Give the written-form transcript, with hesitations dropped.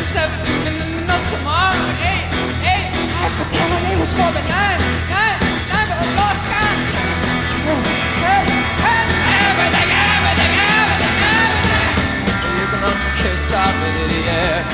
7, no tomorrow. 8, I forget what it was for, but 9, but I lost count. 10, everything. You can almost kiss off with it, yeah.